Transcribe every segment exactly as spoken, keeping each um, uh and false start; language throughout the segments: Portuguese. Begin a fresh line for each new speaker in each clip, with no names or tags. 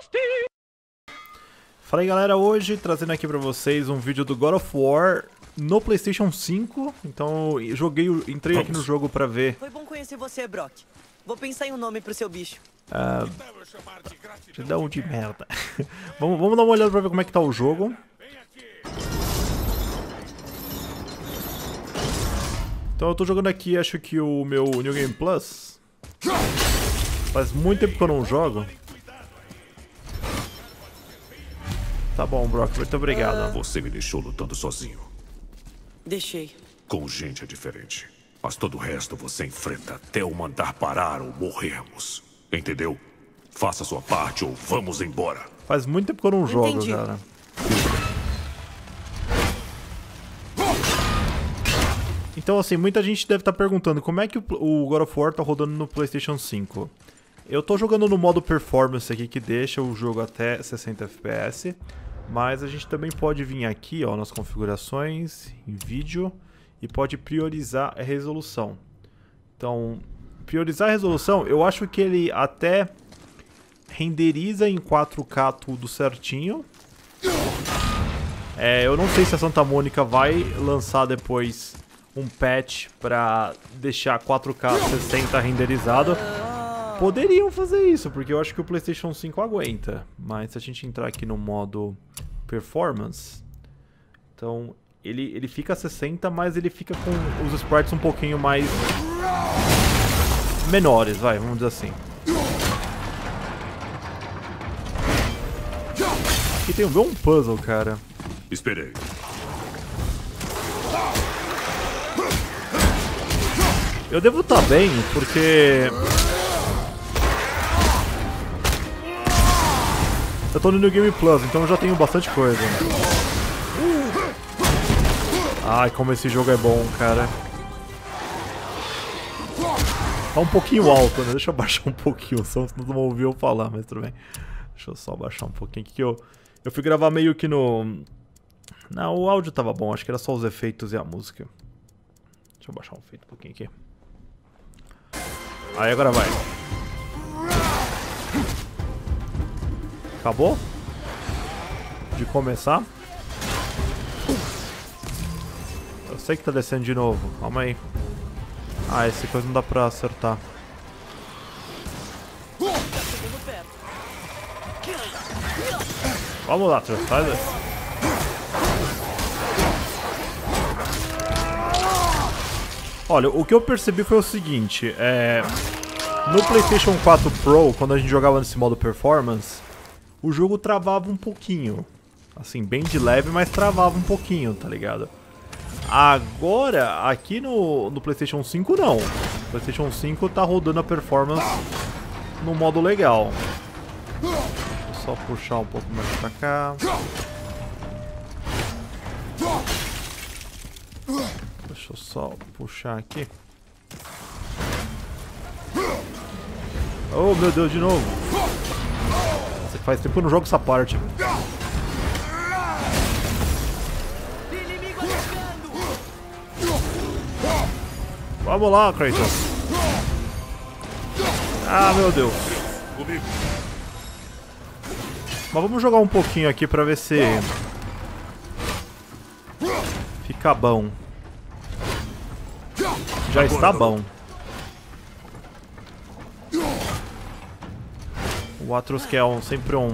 Fala aí galera, hoje trazendo aqui pra vocês um vídeo do God of War no PlayStation cinco. Então eu joguei, entrei Vamos. aqui no jogo pra ver.
Foi bom conhecer você, Brock. Vou pensar em um nome pro seu bicho.
Ah, te dá um de merda. vamos, vamos dar uma olhada pra ver como é que tá o jogo. Então eu tô jogando aqui, acho que o meu New Game Plus. Faz muito tempo que eu não jogo. Tá bom, Brock, muito obrigado.
Uh... Você me deixou lutando sozinho.
Deixei.
Com gente é diferente. Mas todo o resto você enfrenta até eu mandar parar ou morrermos. Entendeu? Faça sua parte ou vamos embora.
Faz muito tempo que eu não jogo,
Entendi.
cara. Então, assim, muita gente deve estar perguntando como é que o God of War tá rodando no PlayStation cinco. Eu tô jogando no modo performance aqui, que deixa o jogo até sessenta F P S. Mas a gente também pode vir aqui, ó, nas configurações, em vídeo, e pode priorizar a resolução. Então, priorizar a resolução, eu acho que ele até renderiza em quatro K tudo certinho. É, eu não sei se a Santa Mônica vai lançar depois um patch pra deixar quatro K sessenta renderizado. Poderiam fazer isso, porque eu acho que o PlayStation cinco aguenta. Mas se a gente entrar aqui no modo Performance, então ele, ele fica a sessenta, mas ele fica com os sprites um pouquinho mais menores, vai, vamos dizer assim. Aqui tem um, um puzzle, cara.
Esperei.
Eu devo estar bem, porque eu tô no New Game Plus, então eu já tenho bastante coisa. Ai, como esse jogo é bom, cara. Tá um pouquinho alto, né? Deixa eu baixar um pouquinho, senão não vão ouvir eu falar, mas tudo bem. Deixa eu só baixar um pouquinho aqui que eu... Eu fui gravar meio que no... Não, o áudio tava bom, acho que era só os efeitos e a música. Deixa eu baixar um efeito um pouquinho aqui. Aí, agora vai. Acabou? De começar. Eu sei que tá descendo de novo. Calma aí. Ah, esse coisa não dá pra acertar. Vamos lá, Trust. Sai daí. Olha, o que eu percebi foi o seguinte. É... No PlayStation quatro Pro, quando a gente jogava nesse modo Performance, o jogo travava um pouquinho. Assim, bem de leve, mas travava um pouquinho, tá ligado? Agora, aqui no, no PlayStation cinco não. O PlayStation cinco tá rodando a performance no modo legal. Vou só puxar um pouco mais pra cá. Deixa eu só puxar aqui. Oh, meu Deus, de novo. Você faz tempo que eu não jogo essa parte. Vamos lá, Kratos. Ah, meu Deus. Mas vamos jogar um pouquinho aqui pra ver se fica bom. Já está bom. O Atreus que é um, sempre um,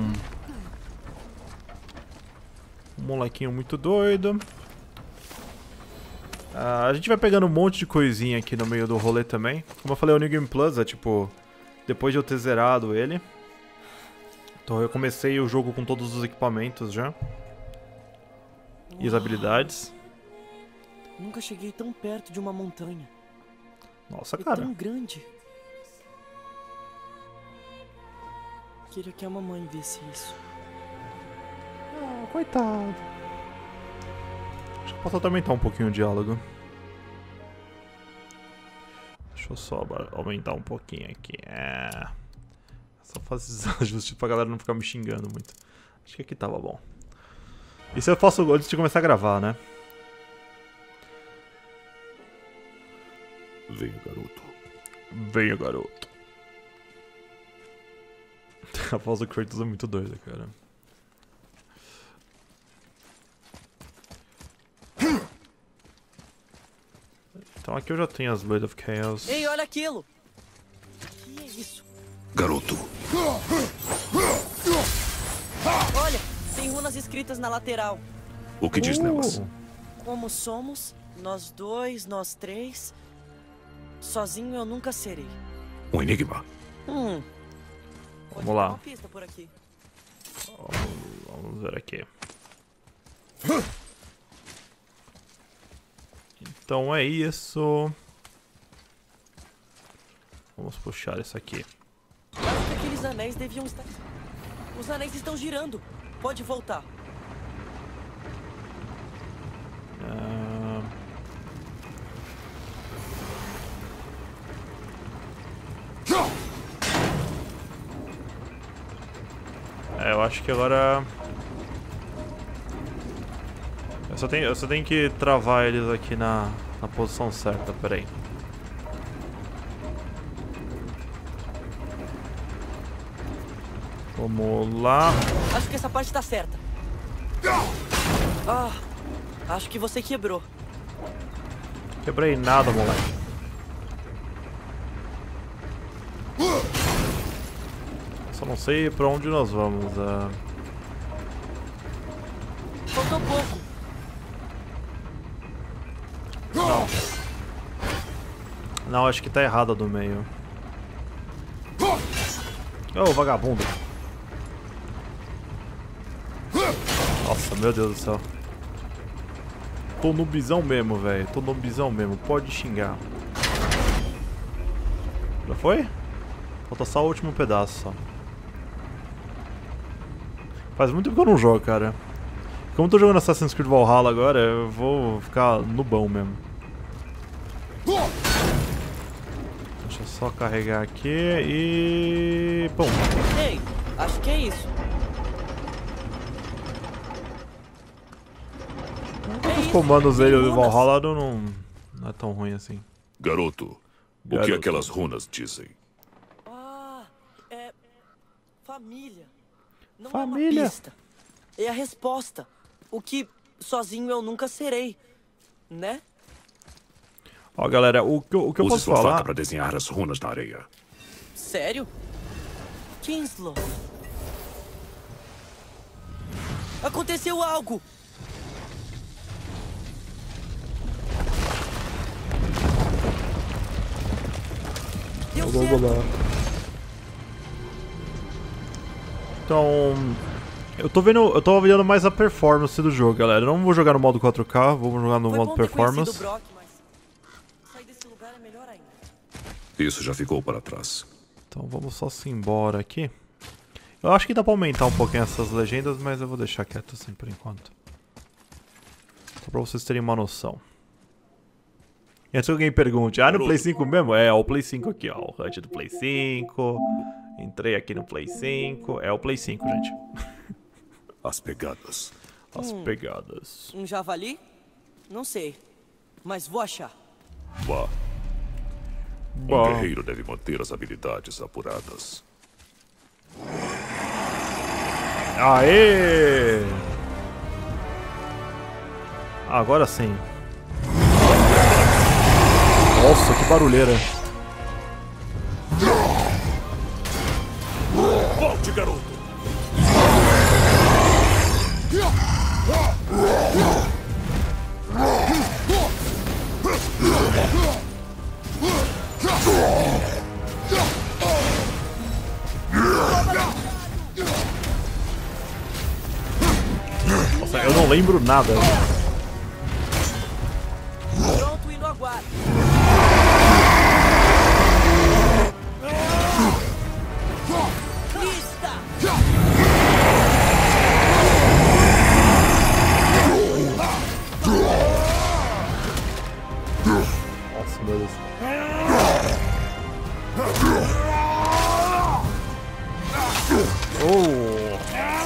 um molequinho muito doido. Uh, a gente vai pegando um monte de coisinha aqui no meio do rolê também. Como eu falei, o New Game Plus é tipo... Depois de eu ter zerado ele. Então eu comecei o jogo com todos os equipamentos já. E as habilidades.
Nunca cheguei tão perto de uma montanha.
Nossa,
é
cara.
Tão grande. Queria que a mamãe visse isso.
Ah, coitado. Acho que posso aumentar um pouquinho o diálogo. Deixa eu só aumentar um pouquinho aqui. É... Só fazer esses ajustes pra galera não ficar me xingando muito. Acho que aqui tava bom. Isso eu faço antes de começar a gravar, né?
Venha, garoto.
Venha, garoto. A voz do Kratos é muito doida, cara. Então aqui eu já tenho as Blade of Chaos.
Ei, olha aquilo! O que é isso?
Garoto,
Olha, tem runas escritas na lateral.
o que diz nelas?
Uh,
Como somos, nós dois, nós três. Sozinho eu nunca serei.
Um enigma?
Hum. Pode
Vamos
ter
lá.
uma pista por aqui.
Vamos ver aqui. Então é isso. Vamos puxar isso aqui.
Acho que aqueles anéis deviam estar... Os anéis estão girando. Pode voltar.
Ah, É, eu acho que agora... Eu só tenho, eu só tenho que travar eles aqui na, na posição certa, peraí. Vamos lá.
Acho que essa parte tá certa. Ah, acho que você quebrou.
Quebrei nada, moleque. Só não sei pra onde nós vamos. Uh...
Faltou pouco.
Não. Não, acho que tá errado do meio. Ô, vagabundo. Nossa, meu Deus do céu. Tô no bisão mesmo, velho. Tô no bisão mesmo. Pode xingar. Já foi? Falta só o último pedaço, só. Faz muito tempo que eu não jogo, cara. Como eu tô jogando Assassin's Creed Valhalla agora, eu vou ficar nubão mesmo. Deixa eu só carregar aqui e... Pum.
Ei, acho que é isso. É
Os
isso,
comandos
tem
dele do
runas.
Valhalla não, não é tão ruim assim.
Garoto, o que
Garoto.
aquelas runas dizem?
Ah, é... Família. Não
Família.
é uma pista. É a resposta. O que sozinho eu nunca serei. Né?
Ó, galera, o que, eu- o que eu
Use
posso
sua
falar...
faca para desenhar as runas na areia.
Sério? Kinslow. Aconteceu algo. Deu certo.
Então, eu tô vendo, eu tô avaliando mais a performance do jogo, galera. Eu não vou jogar no modo quatro K, vou jogar no
Foi
modo
bom ter
performance.
conhecido o Brock, mas sair desse lugar é melhor ainda.
Isso já ficou para trás.
Então vamos só se embora aqui. Eu acho que dá pra aumentar um pouquinho essas legendas, mas eu vou deixar quieto assim por enquanto. Só pra vocês terem uma noção. E antes que alguém pergunte, ah, no Play cinco mesmo? É, o Play cinco aqui, ó. O H U D do Play cinco. Entrei aqui no Play cinco. É o Play cinco, gente.
As pegadas.
As
Hum.
pegadas.
Um javali? Não sei. Mas vou achar.
Vá. Um
Bom,
guerreiro deve manter as habilidades apuradas.
aê! Agora sim. Nossa, que barulheira.
Volte, garoto!
Nossa, eu não lembro nada.
Pronto e no aguardo. Lista!
Nossa, meu Deus. Oh!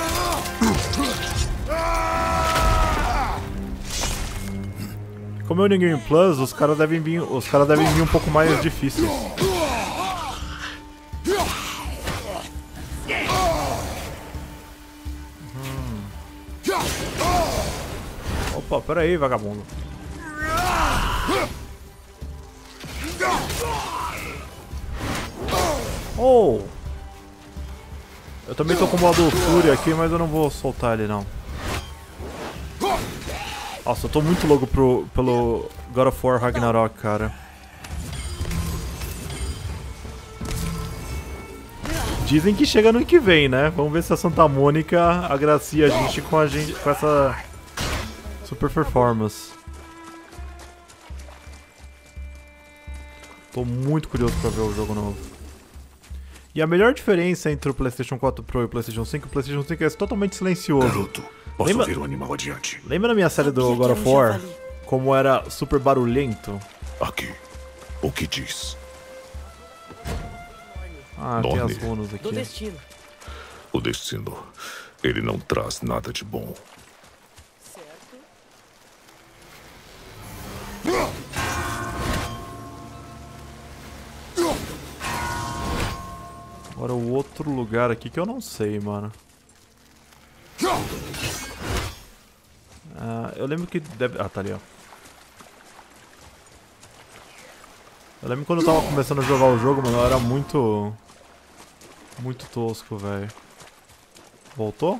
Como é o New Game Plus, os caras devem vir, os caras devem vir um pouco mais difíceis. Opa, pera aí, vagabundo. Oh! Eu também tô com o modo Fúria aqui, mas eu não vou soltar ele não. Nossa, eu tô muito louco pro, pelo God of War Ragnarok, cara. Dizem que chega no ano que vem, né? Vamos ver se a Santa Mônica agracia a gente com, a gente, com essa super performance. Tô muito curioso pra ver o jogo novo. E a melhor diferença entre o PlayStation quatro Pro e o PlayStation cinco, o PlayStation cinco é totalmente silencioso.
Garoto, posso
Lembra...
ver o animal adiante.
Lembra na minha série do God of War? Como era super barulhento?
Aqui. O que diz?
Ah,
Dorme.
tem as runas aqui.
Do destino.
O destino. Ele não traz nada de bom.
Certo.
Agora o outro lugar aqui que eu não sei, mano. Ah, eu lembro que deve... Ah, tá ali, ó. Eu lembro quando eu tava começando a jogar o jogo, mano, era muito... Muito tosco, velho. Voltou?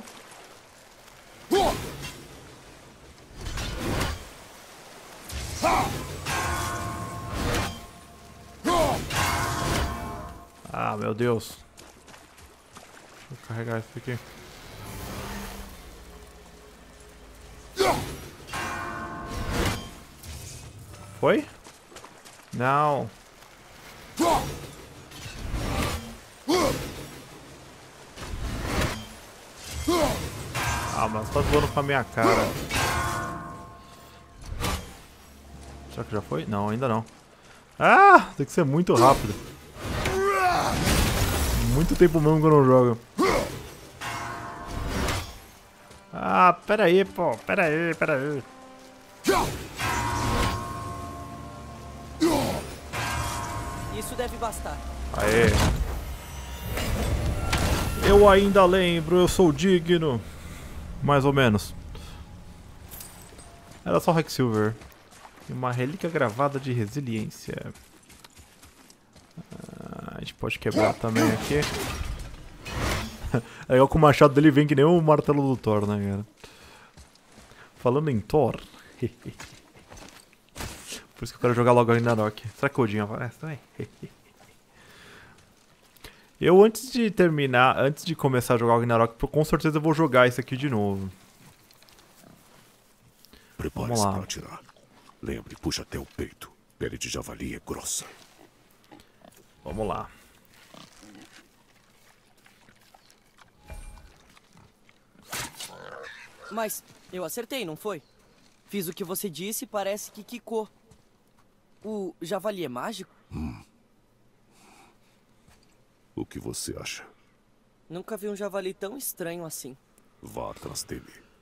Ah, meu Deus. Deixa eu carregar isso aqui. Foi? Não. Ah, mas tá voando com a minha cara. Será que já foi? Não, ainda não. Ah, tem que ser muito rápido. Muito tempo mesmo que eu não jogo. Ah, pera aí, pô. Pera aí, pera aí.
Isso deve bastar.
Aê. Eu ainda lembro, eu sou digno. Mais ou menos. Era só Hacksilver. E uma relíquia gravada de resiliência. Ah, a gente pode quebrar também aqui. É legal que o machado dele vem que nem o martelo do Thor, né, cara? Falando em Thor. Por isso que eu quero jogar logo Ragnarok. Será que o Odin aparece também? Eu, antes de terminar, antes de começar a jogar o Ragnarok, com certeza eu vou jogar isso aqui de novo.
Prepare-se para atirar. Lembre, puxa até o peito. Pele de javali é grossa.
Vamos lá.
Mas eu acertei, não foi? Fiz o que você disse e parece que quicou. O javali é mágico?
Hum. O que você acha?
Nunca vi um javali tão estranho assim.
Vá atrás dele.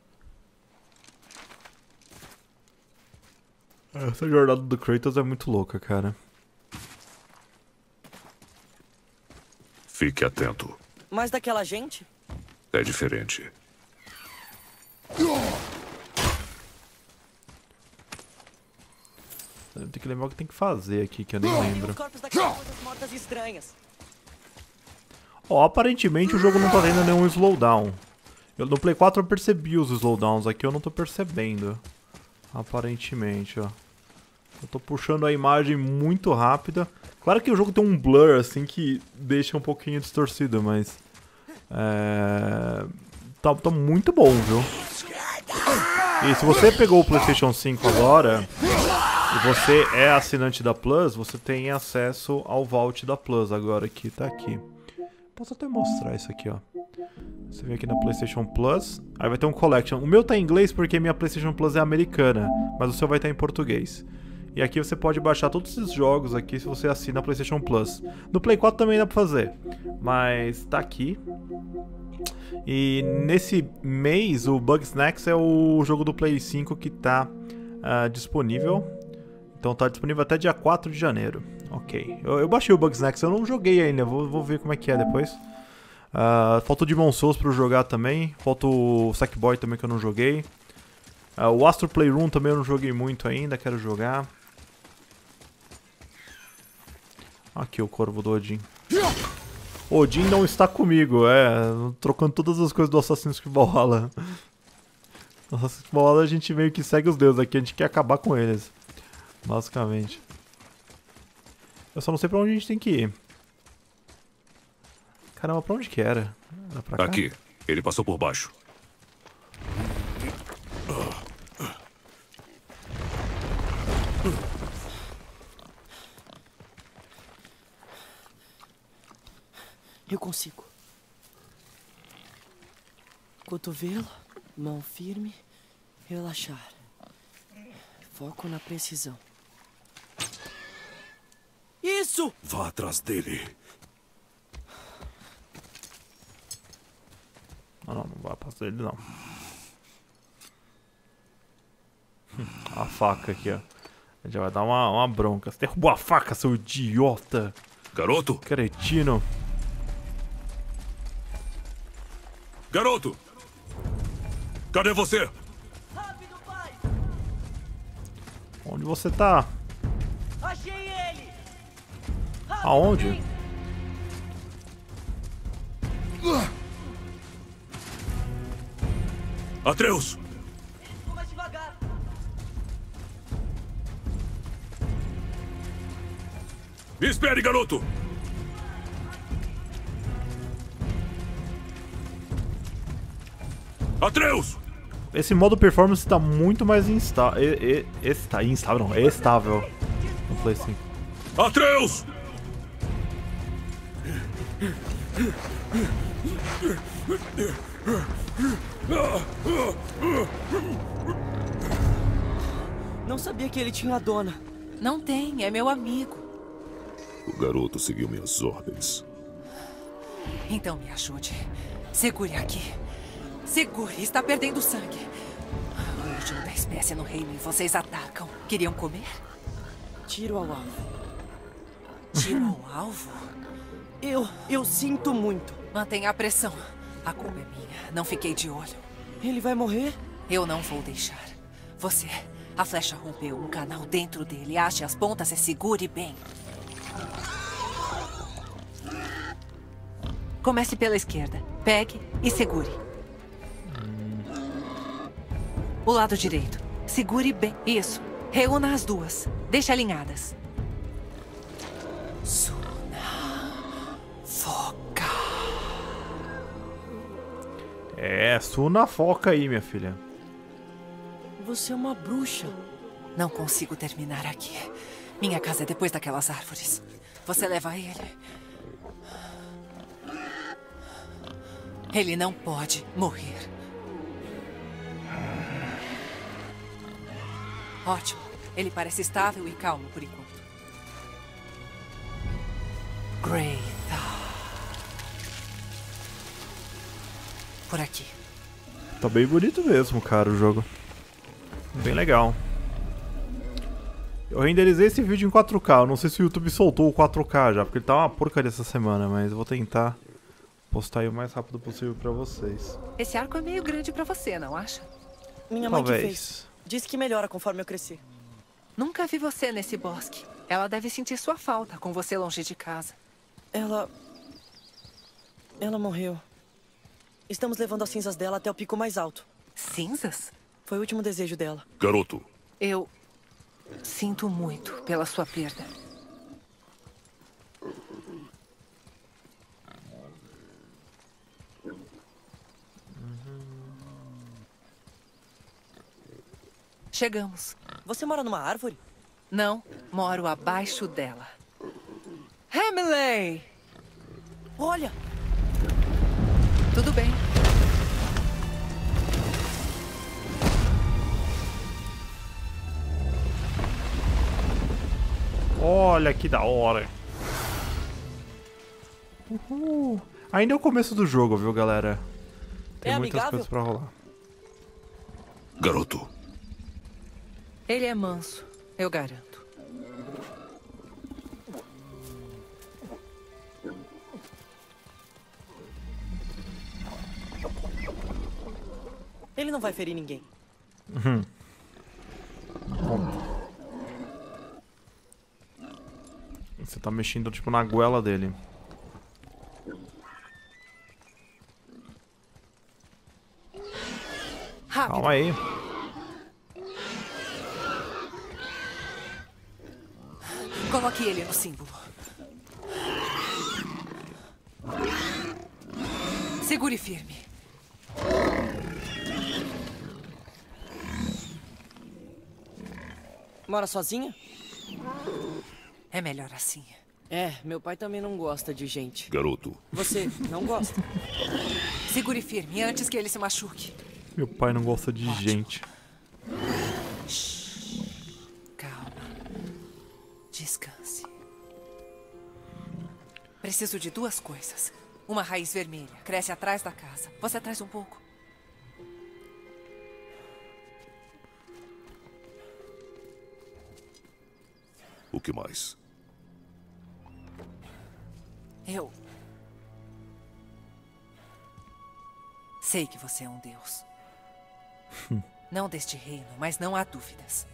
Essa jornada do Kratos é muito louca, cara.
Fique atento.
Mas daquela gente?
É diferente.
Tem que lembrar o que tem que fazer aqui, que eu nem lembro.
Os corpos daquelas coisas mortas estranhas.
Ó, aparentemente o jogo não tá tendo nenhum slowdown. Eu, no Play quatro eu percebi os slowdowns, aqui eu não tô percebendo. Aparentemente, ó. Eu tô puxando a imagem muito rápida. Claro que o jogo tem um blur, assim, que deixa um pouquinho distorcido, mas... É... Tá, tá muito bom, viu? E se você pegou o PlayStation cinco agora... E você é assinante da Plus, você tem acesso ao Vault da Plus agora, que tá aqui. Posso até mostrar isso aqui, ó. Você vem aqui na PlayStation Plus, aí vai ter um Collection. O meu tá em inglês porque minha PlayStation Plus é americana, mas o seu vai estar em português. E aqui você pode baixar todos esses jogos aqui se você assina a PlayStation Plus. No Play quatro também dá pra fazer, mas tá aqui. E nesse mês, o Bugsnax é o jogo do Play cinco que tá uh, disponível. Então tá disponível até dia quatro de janeiro. Ok. Eu, eu baixei o Bugsnax, eu não joguei ainda. Vou, vou ver como é que é depois. Uh, falta o Demon Souls pra eu jogar também. Falta o Sackboy também que eu não joguei. Uh, o Astro Playroom também eu não joguei muito ainda, quero jogar. Aqui o corvo do Odin. Odin não está comigo, é, trocando todas as coisas do Assassin's Creed Valhalla. No Assassin's Creed Valhalla a gente meio que segue os deuses, aqui a gente quer acabar com eles. Basicamente. Eu só não sei pra onde a gente tem que ir. Caramba, pra onde que era? Era pra cá?
Aqui, ele passou por baixo.
Eu consigo. Cotovelo, mão firme, relaxar. Foco na precisão. Isso!
Vá atrás dele.
Não, não, não vai passar ele não. A faca aqui, ó. A gente vai dar uma, uma bronca. Você derrubou a faca, seu idiota!
Garoto!
Cretino!
Garoto! Cadê você?
Rápido, pai!
Onde você tá?
Achei ele! Rápido,
Aonde?
vem!
Atreus!
Vou mais devagar.
Me espere, garoto! Atreus!
Esse modo performance tá muito mais instável. Está instável, não, é estável no Play cinco.
Atreus!
Não sabia que ele tinha a dona.
Não tem, é meu amigo.
O garoto seguiu minhas ordens.
Então me ajude. Segure aqui. Segure, está perdendo sangue. O último da espécie no reino e vocês atacam. Queriam comer?
Tiro ao alvo.
Tiro ao alvo?
Eu, eu sinto muito.
Mantenha a pressão. A culpa é minha. Não fiquei de olho.
Ele vai morrer?
Eu não vou deixar. Você, a flecha rompeu um canal dentro dele. Ache as pontas e segure bem. Comece pela esquerda. Pegue e segure. O lado direito. Segure bem. Isso. Reúna as duas. Deixe alinhadas. Suna. Foca.
É, Suna foca aí, minha filha.
Você é uma bruxa.
Não consigo terminar aqui. Minha casa é depois daquelas árvores. Você leva ele. Ele não pode morrer. Ótimo. Ele parece estável e calmo por enquanto. Great. Por aqui.
Tá bem bonito mesmo, cara, o jogo. Bem legal. Eu renderizei esse vídeo em quatro K. Eu não sei se o YouTube soltou o quatro K já, porque ele tá uma porcaria essa semana, mas eu vou tentar postar aí o mais rápido possível pra vocês.
Esse arco é meio grande pra você, não acha?
Minha mãe que
Talvez.
fez. Disse que melhora conforme eu crescer.
Nunca vi você nesse bosque. Ela deve sentir sua falta com você longe de casa.
Ela... Ela morreu. Estamos levando as cinzas dela até o pico mais alto.
Cinzas?
Foi o último desejo dela.
Garoto,
Eu sinto muito pela sua perda. Chegamos.
Você mora numa árvore?
Não, moro abaixo dela. Hamley!
Olha!
Tudo bem.
Olha que da hora. Uhul. Ainda é o começo do jogo, viu, galera? Tem
É
muitas
amigável?
coisas pra rolar.
garoto.
Ele é manso, eu garanto.
Ele não vai ferir ninguém.
Uhum. Bom. Você tá mexendo, tipo, na goela dele.
Rápido.
Calma aí.
Coloque ele no símbolo. Segure firme.
Mora sozinha?
É melhor assim.
É, meu pai também não gosta de gente.
Garoto,
Você não gosta?
Segure firme antes que ele se machuque.
Meu pai não gosta de
Ótimo.
gente.
Calma. Descanse. Preciso de duas coisas. Uma raiz vermelha. Cresce atrás da casa. Você traz um pouco?
o que mais?
Eu... sei que você é um deus. Não deste reino, mas não há dúvidas.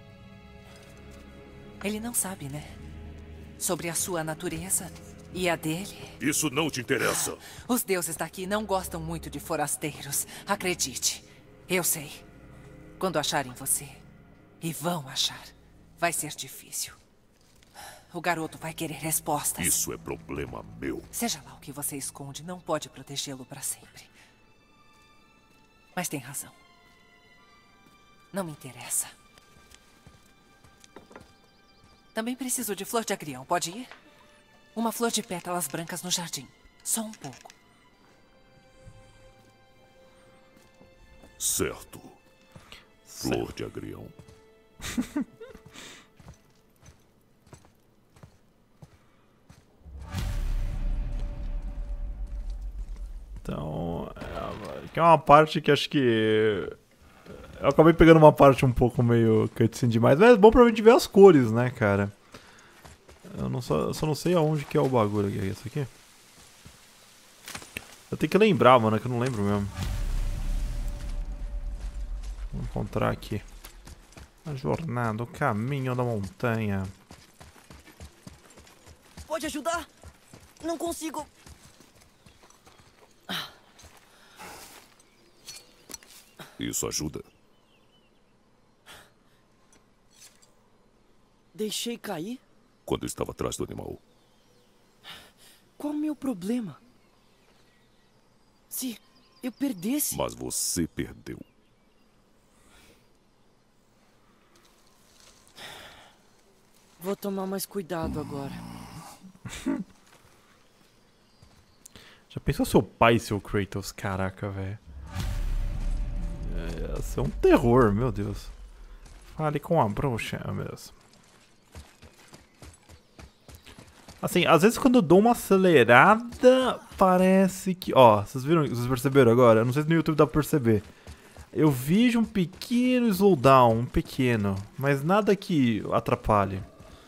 Ele não sabe, né? Sobre a sua natureza e a dele.
Isso não te interessa.
Os deuses daqui não gostam muito de forasteiros. Acredite. Eu sei. Quando acharem você, e vão achar, vai ser difícil. O garoto vai querer respostas.
Isso é problema meu.
Seja lá o que você esconde, não pode protegê-lo para sempre. Mas tem razão. Não me interessa. Também preciso de flor de agrião. Pode ir? Uma flor de pétalas brancas no jardim. Só um pouco.
Certo. Flor de agrião.
Então, é, que é uma parte que acho que... Eu acabei pegando uma parte um pouco meio cutscene demais, mas é bom pra gente ver as cores, né, cara? Eu não só, eu só não sei aonde que é o bagulho aqui. É isso aqui? Eu tenho que lembrar, mano, é que eu não lembro mesmo. Vou encontrar aqui. A jornada, o caminho da montanha.
Pode ajudar? Não consigo.
Isso ajuda?
Deixei cair?
Quando estava atrás do animal.
Qual o meu problema? Se eu perdesse...
Mas você perdeu.
Vou tomar mais cuidado agora.
Já pensou seu pai e seu Kratos? Caraca, velho. Ia ser um terror, meu Deus. Fale com a bruxa mesmo. Assim, às vezes quando eu dou uma acelerada, parece que... Ó, vocês viram? Vocês perceberam agora? Eu não sei se no YouTube dá pra perceber. Eu vejo um pequeno slowdown, um pequeno. Mas nada que atrapalhe.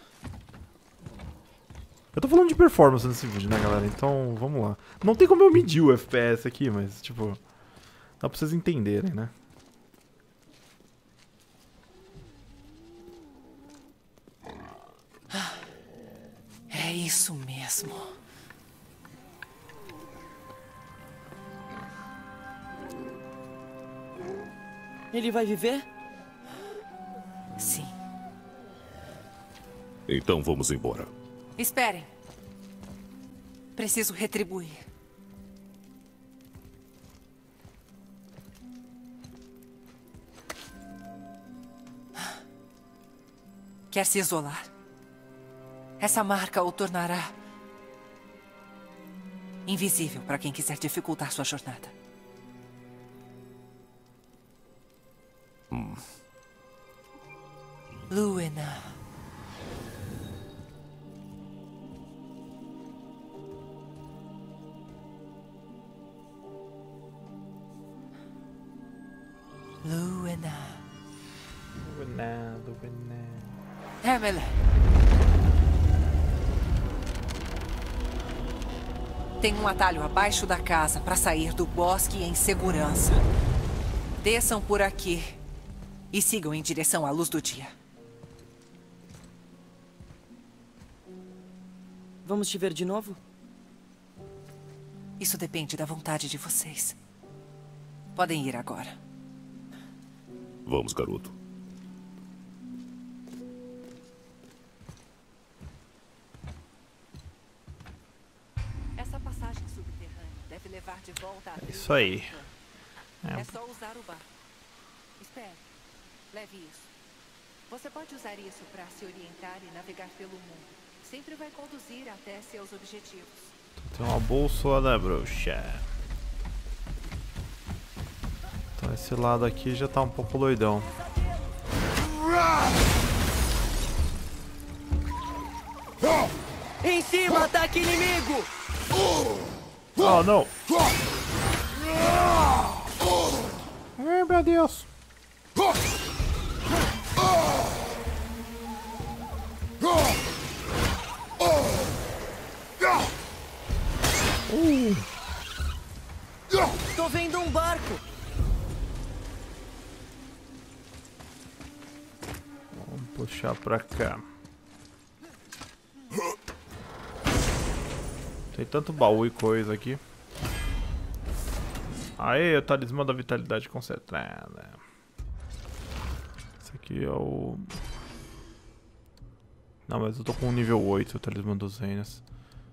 Eu tô falando de performance nesse vídeo, né, galera? Então, vamos lá. Não tem como eu medir o F P S aqui, mas, tipo... Dá pra vocês entenderem, né?
É isso mesmo.
Ele vai viver?
Sim.
Então vamos embora.
Esperem. Preciso retribuir. Quer se isolar? Essa marca o tornará invisível para quem quiser dificultar sua jornada.
Hum.
Luena. Luena.
Luena, Luena.
Emily. Tem um atalho abaixo da casa para sair do bosque em segurança. Desçam por aqui E sigam em direção à luz do dia.
Vamos te ver de novo?
Isso depende da vontade de vocês. Podem ir agora.
Vamos, garoto.
Essa passagem subterrânea deve levar de volta a...
É isso aí.
É. é só usar o barco. Espere. Leve isso. Você pode usar isso para se orientar e navegar pelo mundo. Sempre vai conduzir até seus objetivos.
Tem uma bússola da bruxa. Então esse lado aqui já tá um pouco loidão.
Em cima, ataque inimigo!
Oh, não! Ai, meu Deus! Uh.
Tô vendo um barco!
Vamos puxar pra cá. Tem tanto baú e coisa aqui. Aê, o talismã da vitalidade concentrada. Esse aqui é o... Não, mas eu tô com o nível oito, o talismã dos reinos.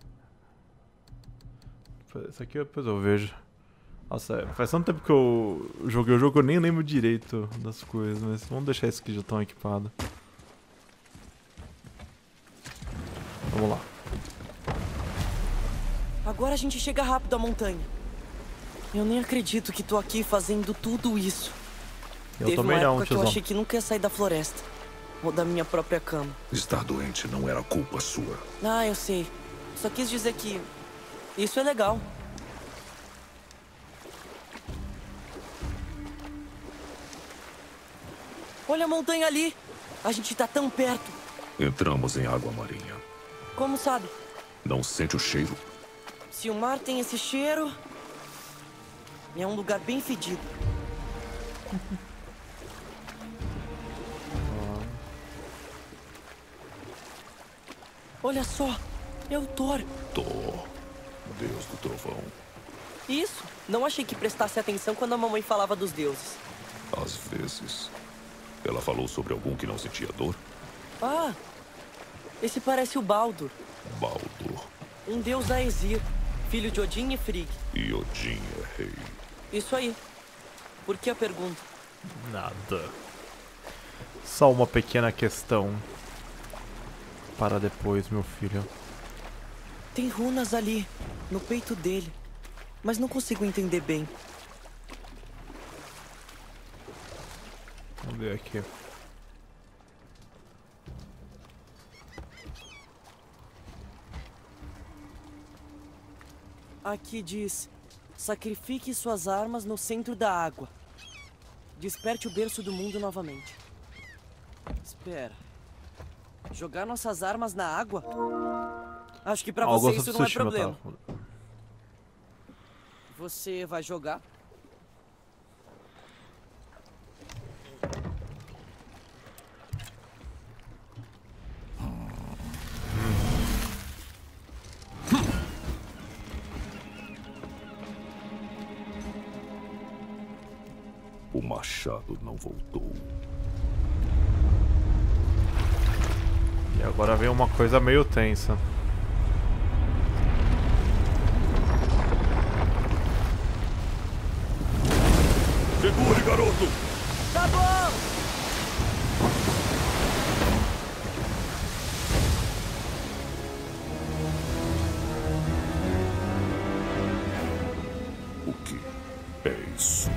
Esse aqui depois eu vejo. Nossa, faz tanto tempo que eu joguei o jogo que eu nem lembro direito das coisas, mas vamos deixar esses que já estão equipados. Vamos lá.
Agora a gente chega rápido à montanha. Eu nem acredito que tô aqui fazendo tudo isso.
Eu
Teve
também
uma
não,
época que eu
tiozão.
achei que nunca ia sair da floresta. Ou da minha própria cama.
Estar doente não era culpa sua.
Ah, eu sei. Só quis dizer que... isso é legal. Olha a montanha ali. A gente tá tão perto.
Entramos em água marinha.
Como sabe?
Não sente o cheiro?
Se o mar tem esse cheiro... é um lugar bem fedido. Olha só. É o Thor.
Thor, Deus do trovão.
Isso. Não achei que prestasse atenção quando a mamãe falava dos deuses.
Às vezes. Ela falou sobre algum que não sentia dor?
Ah, esse parece o Baldur.
Baldur.
Um deus Aesir, filho de Odin e Frigg.
E Odin é rei.
Isso aí. Por que a pergunta?
Nada. Só uma pequena questão. Para depois, meu filho.
Tem runas ali, no peito dele. Mas não consigo entender bem.
Vamos ver aqui.
Aqui diz: sacrifique suas armas no centro da água. Desperte o berço do mundo novamente. Espera. Jogar nossas armas na água? Acho que pra
Ah, eu
você
gosto
isso
de
não é
Tsushima,
problema.
tá?
Você vai jogar?
O machado não voltou.
E agora vem uma coisa meio tensa.
Segure, garoto!
Tá bom!
O que é isso?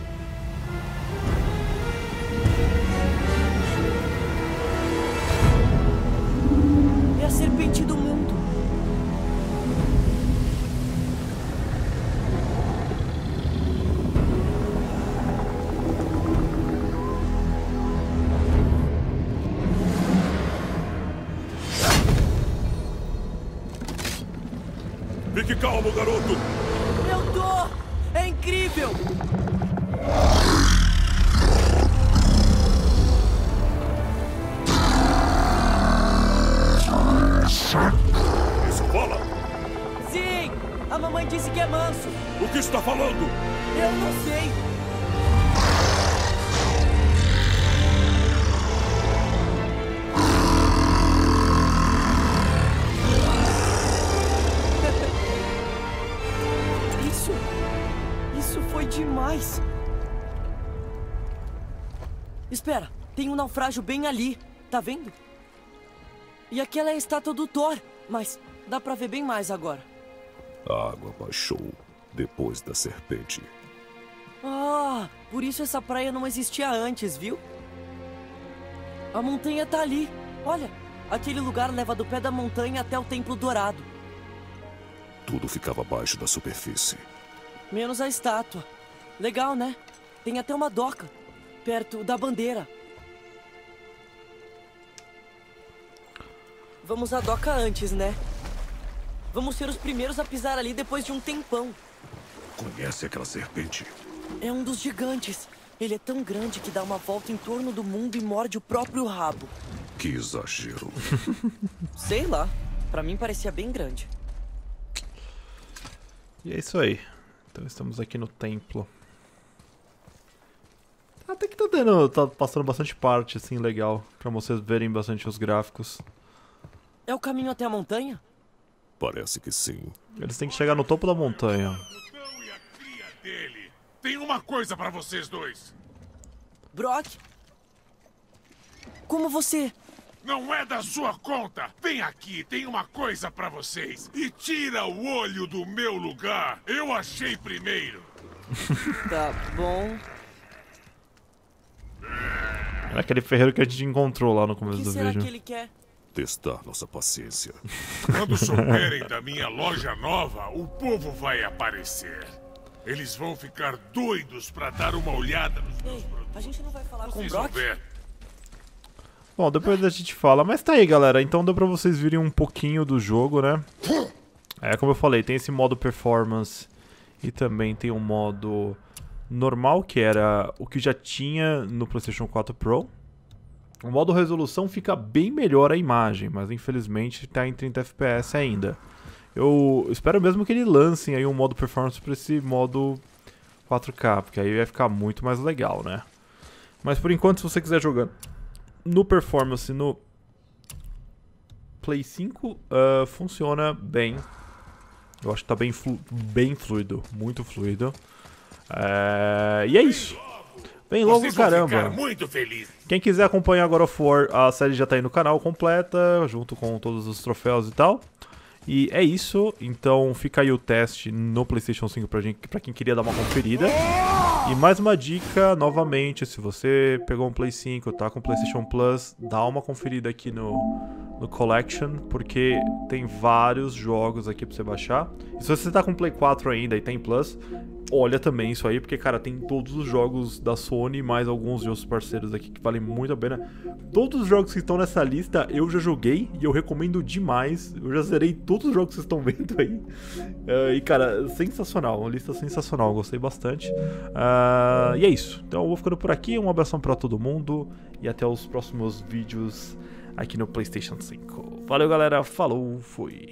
É a serpente do mundo.
Fique calmo, garoto!
Eu tô! É incrível!
que está falando?
Eu não sei. Isso... Isso foi demais. Espera, tem um naufrágio bem ali. Tá vendo? E aquela é a estátua do Thor. Mas dá pra ver bem mais agora.
A água baixou depois da serpente.
Ah, por isso essa praia não existia antes, viu? A montanha tá ali. Olha, aquele lugar leva do pé da montanha até o Templo Dourado.
Tudo ficava abaixo da superfície.
Menos a estátua. Legal, né? Tem até uma doca, perto da bandeira. Vamos à doca antes, né? Vamos ser os primeiros a pisar ali depois de um tempão.
Conhece aquela serpente?
É um dos gigantes. Ele é tão grande que dá uma volta em torno do mundo e morde o próprio rabo.
Que exagero.
Sei lá. Pra mim parecia bem grande.
E é isso aí. Então estamos aqui no templo. Até que tá dando, tá passando bastante parte, assim, legal. Pra vocês verem bastante os gráficos.
É o caminho até a montanha?
Parece que sim.
Eles têm que chegar no topo da montanha.
Plutão e a cria dele. Tem uma coisa pra vocês dois.
Brock? Como você...
Não é da sua conta. Vem aqui, tem uma coisa pra vocês. E tira o olho do meu lugar. Eu achei primeiro.
Tá bom.
É aquele ferreiro que a gente encontrou lá no
O
começo
que
do
será
vídeo.
que ele quer?
Testar nossa paciência. Quando souberem da minha loja nova, o povo vai aparecer. Eles vão ficar doidos pra dar uma olhada nos meus
Ei,
produtos.
a gente não vai falar com o
Vocês vão
Brock?
ver.
Bom, depois a gente fala. Mas tá aí, galera. Então deu pra vocês virem um pouquinho do jogo, né? É, como eu falei, tem esse modo performance e também tem um modo normal, que era o que já tinha no PlayStation quatro Pro. O modo resolução fica bem melhor a imagem, mas infelizmente tá em trinta F P S ainda. Eu espero mesmo que eles lancem aí um modo performance para esse modo quatro K, porque aí vai ficar muito mais legal, né? Mas por enquanto, se você quiser jogar no performance no Play cinco, uh, funciona bem. Eu acho que tá bem, flu bem fluido, muito fluido. Uh, e é isso. Bem logo,
Vocês vão
caramba.
ficar muito felizes.
Quem quiser acompanhar God of War, a série já tá aí no canal completa, junto com todos os troféus e tal. E é isso, então fica aí o teste no PlayStation cinco pra, gente, pra quem queria dar uma conferida. E mais uma dica, novamente, se você pegou um Play cinco, tá com o PlayStation Plus, dá uma conferida aqui no, no Collection, porque tem vários jogos aqui pra você baixar. E se você tá com o Play quatro ainda e tem Plus, olha também isso aí, porque, cara, tem todos os jogos da Sony, mais alguns de outros parceiros aqui que valem muito a pena. Todos os jogos que estão nessa lista eu já joguei e eu recomendo demais. Eu já zerei todos os jogos que vocês estão vendo aí. Uh, e, cara, sensacional, uma lista sensacional, gostei bastante. Uh, e é isso, então eu vou ficando por aqui, um abração pra todo mundo e até os próximos vídeos aqui no PlayStation cinco. Valeu, galera, falou, fui!